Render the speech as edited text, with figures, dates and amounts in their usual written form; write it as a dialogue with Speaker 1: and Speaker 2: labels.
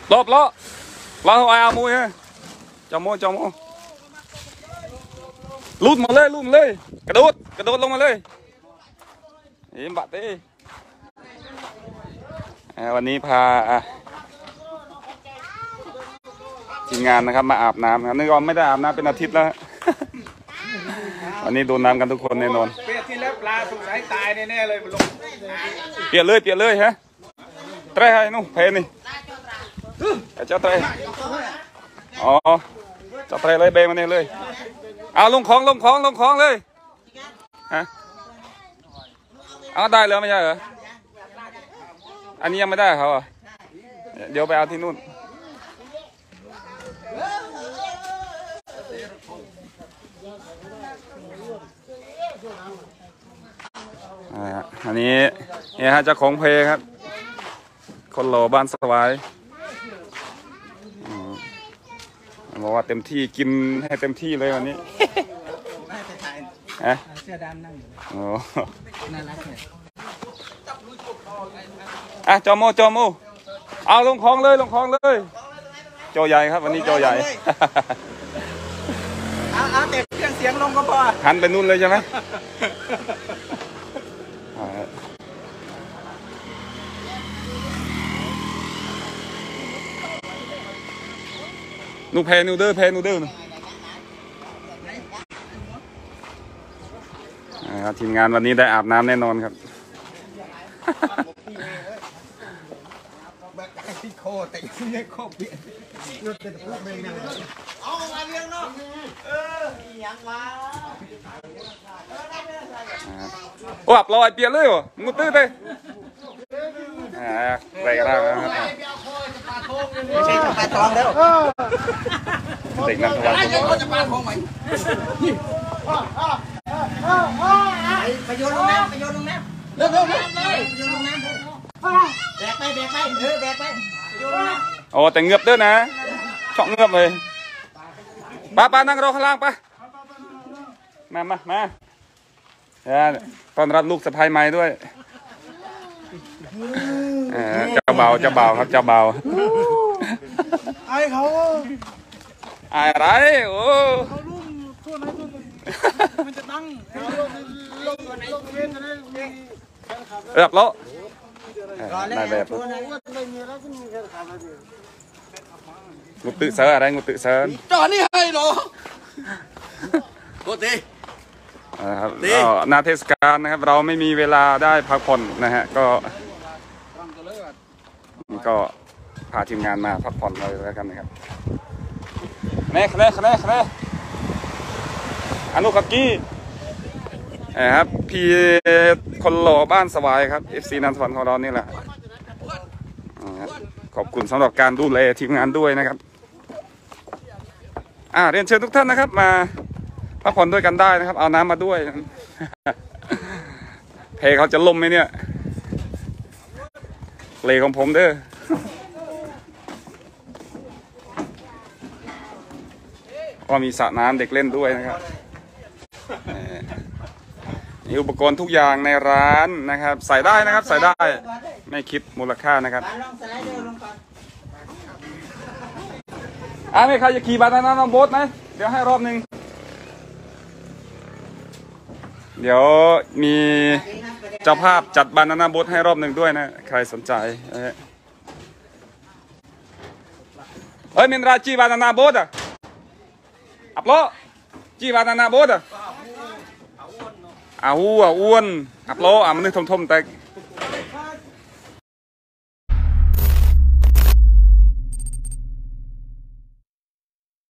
Speaker 1: ลบล้อล้อเอามวยฮะจอมมวยลุดมาเลยกระโดดลงมาเลยเอ็มบัตเต้วันนี้พาทีมงานนะครับมาอาบน้ำครับนึกว่าไม่ได้อาบน้ำเป็นอาทิตย์แล้ววันนี้โดนน้ำกันทุกคนแน่นอน
Speaker 2: เปียกที่แล้วปลาสงสัยตายแน่ๆเลยลง
Speaker 1: เปลี่ยนเลยฮะเตะให้นู่นเพนี่เจ้าเตะอ๋อเจ้าเตะเลยเบมาเนี่ยเลยเอาลงของเลยฮะเอาได้แล้วไม่ใช่เหรออันนี้ยังไม่ได้เขาอ่ะเดี๋ยวไปเอาที่นู่นอันนี้เนี่ยฮะเจ้าของเพลครับคนหล่อบ้านสวายบอกว่าเต็มที่กินให้เต็มที่เลยวันนี้
Speaker 2: เสื้อดำนั่งอยู่
Speaker 1: โอ้
Speaker 2: น่ารักเลย
Speaker 1: จอมเอาลงคลองเลยโจใหญ่ครับวันนี้โจใหญ่
Speaker 2: เอาเต็มเครื่องเสียงลงก็พอ
Speaker 1: หันไปนู่นเลยใช่ไหมนูเพนูเดอร์ทีมงานวันนี้ได้อาบน้ำแน่นอนครับ
Speaker 2: โคตรแต่โคตรเปลี่ยนรถจะพูดไม่ได้เอามาเลี้ยงเนาะยังมา
Speaker 1: โอ้อับลอยเปลี่ยนเลยเหรอมุดตื้อเลยอะไรกันนะครับ
Speaker 2: ไม่ใช่จะปลาทองแล้ว
Speaker 1: เด็กนักทวัน
Speaker 2: เขาจะปลาทองไหมไปโยนลงน้ำเร็วโยนลงน้ำแบกไปแบกไปโยนลงน้ำ
Speaker 1: โอ้แต่เงือบด้วยนะช่องเงือบเลยป้านั่งรอข้างล่างป้ามาตอนรับลูกสะใภ้ใหม่ด้วยเจ้าเบาครับเจ้าเบา
Speaker 2: ไอเขา
Speaker 1: อะไรโอ้
Speaker 2: เขาลุ่มทั่วไหนมันจะตั้งลงเล่นจะได้
Speaker 1: เรียบร้อยนายแบบงูตื่นเสืออะไรงูตื่นเสือ
Speaker 2: จอนี่ให้หรอโคตรดี
Speaker 1: ครับนาเทศกาลนะครับเราไม่มีเวลาได้พักผ่อนนะฮะก็พาทีมงานมาพักผ่อนเลยแล้วกันนะครับคะแนนอนุกักกี้ครับพี่คนหล่อบ้านสวายครับ FC นันทวันของเรานี่แหละขอบคุณสำหรับการดูแลทีมงานด้วยนะครับเรียนเชิญทุกท่านนะครับมาพักผ่อนด้วยกันได้นะครับเอาน้ำมาด้วยเพเขาจะล่มไหมเนี่ยเลของผมเด้อก็มีสระน้ำเด็กเล่นด้วยนะครับมีอุปกรณ์ทุกอย่างในร้านนะครับใส่ได้นะครับใส่ได้ไม่คิดมูลค่านะครับไม่ใครจะขี่บานาน่าโบ๊ทไหมเดี๋ยวให้รอบหนึ่งเดี๋ยวมีเจ้าภาพจัดบานาน่าโบ๊ทให้รอบหนึ่งด้วยนะใครสนใจมินราจีบานาน่าโบ๊ทอัปโลจีบานาน่าโบ๊ทอ้วนอัปโลมันนึกทมแต่